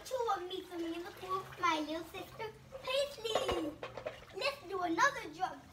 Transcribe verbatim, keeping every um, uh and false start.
two of me for me and the two of my little sister Paisley. Let's do another drug